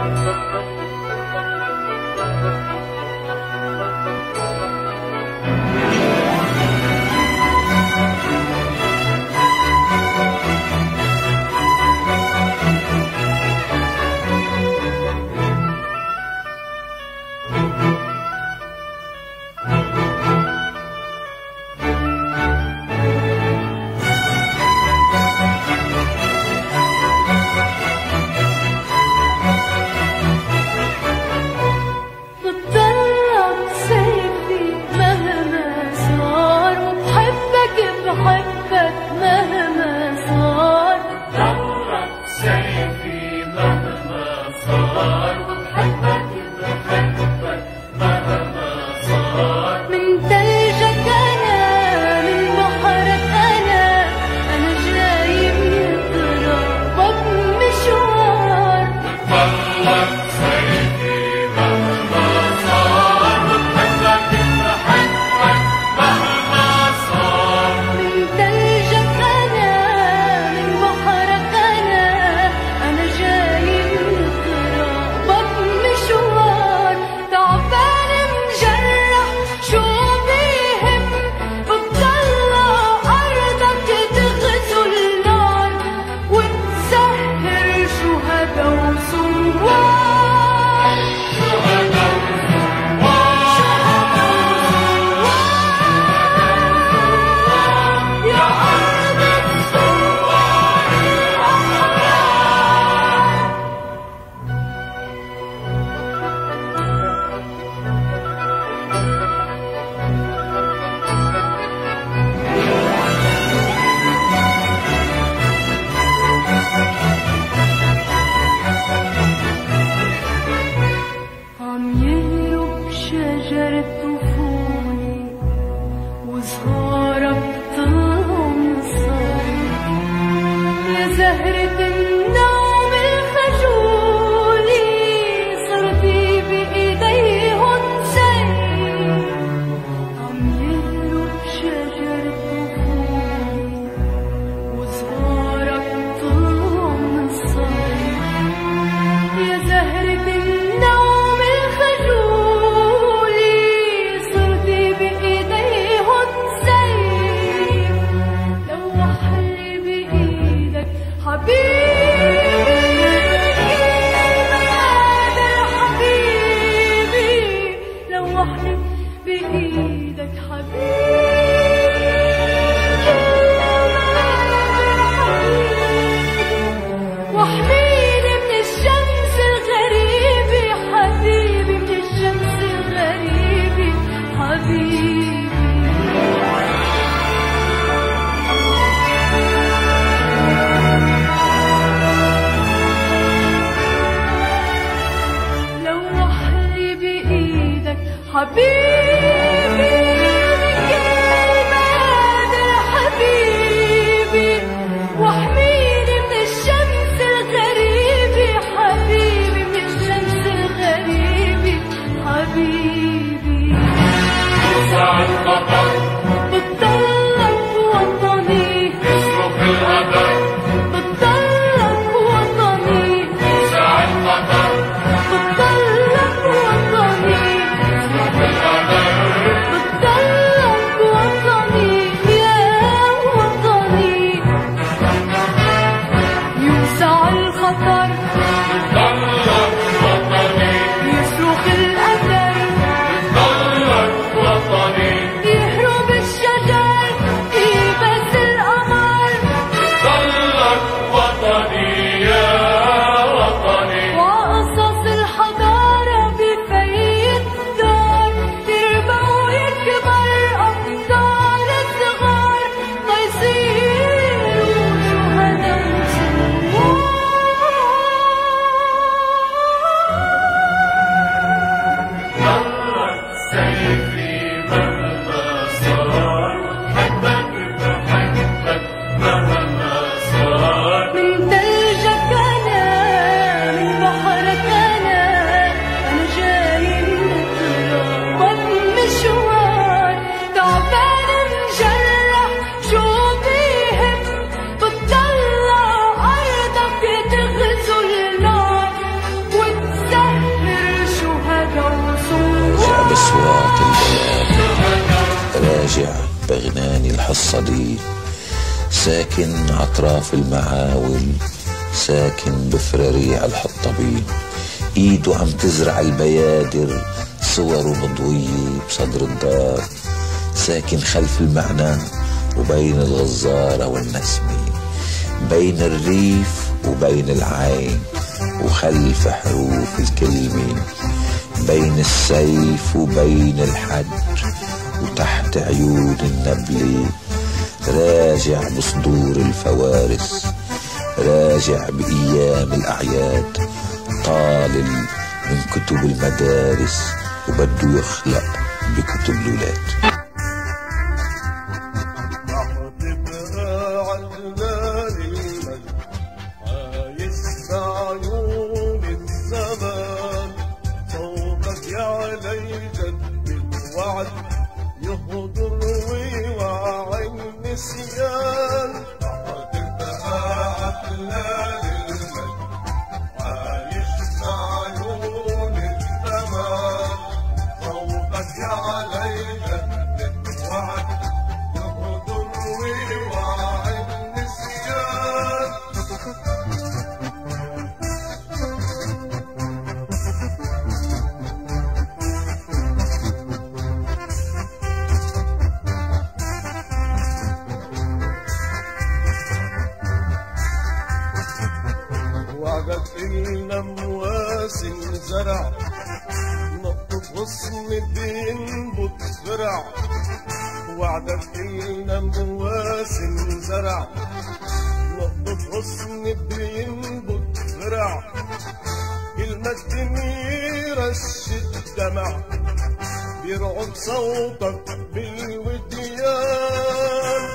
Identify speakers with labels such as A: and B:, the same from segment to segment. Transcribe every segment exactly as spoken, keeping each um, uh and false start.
A: يهرب الشجر يبس القمر راجع بغناني الحصدي، ساكن عطراف المعاول، ساكن بفراريع الحطبي، ايده عم تزرع البيادر، صوره مضوية بصدر الدار، ساكن خلف المعنى وبين الغزارة والنسمة، بين الريف وبين العين، وخلف حروف الكلمة، بين السيف وبين الحد، وتحت عيون النبلة، راجع بصدور الفوارس، راجع بأيام الأعياد، طالل من كتب المدارس، وبده يخلق بكتب الولاد.
B: يهدر ويوعي النسيان، تبقى عقلان المجد عايش بعيون الزمان، صوتك علي جد وعد يهدر ويوعي النسيان. وعدك إلنا مواسم زرع، نقطة غصن بينبت فرع، وعدك إلنا مواسم زرع، نقطة غصن بينبت فرع، المجد يرش الدمع، بيرعد صوتك بالوديان.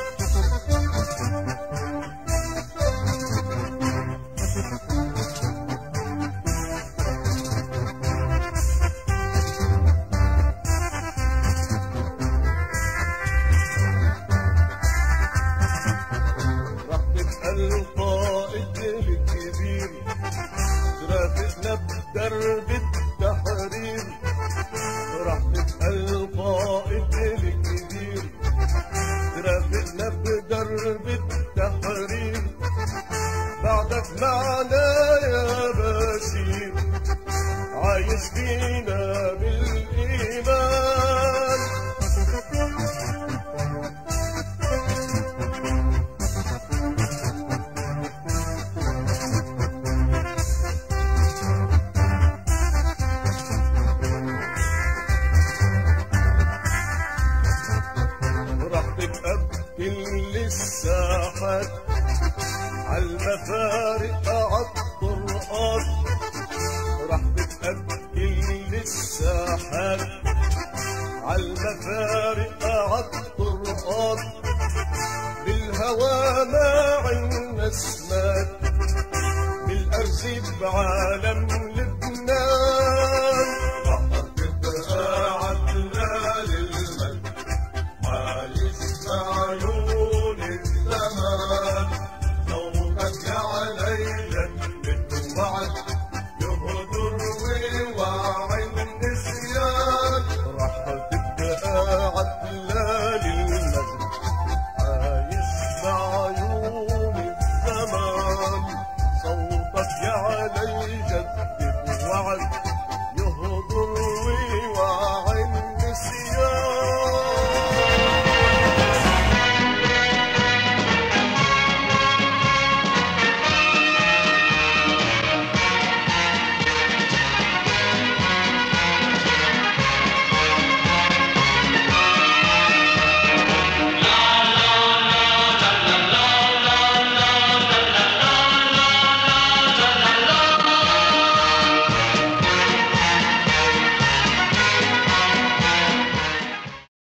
B: القائد الكبير ترافقنا بدرب التحرير، راح تبقى القائد الكبير ترافقنا بدرب التحرير، بعدك معنا يا بشير عايش فينا بالإيمان. كل الساحات عالمفارق عالطرقات، راح تتقابل كل الساحات عالمفارق عالطرقات، بالهوى مع النسمات بالأرز بعاد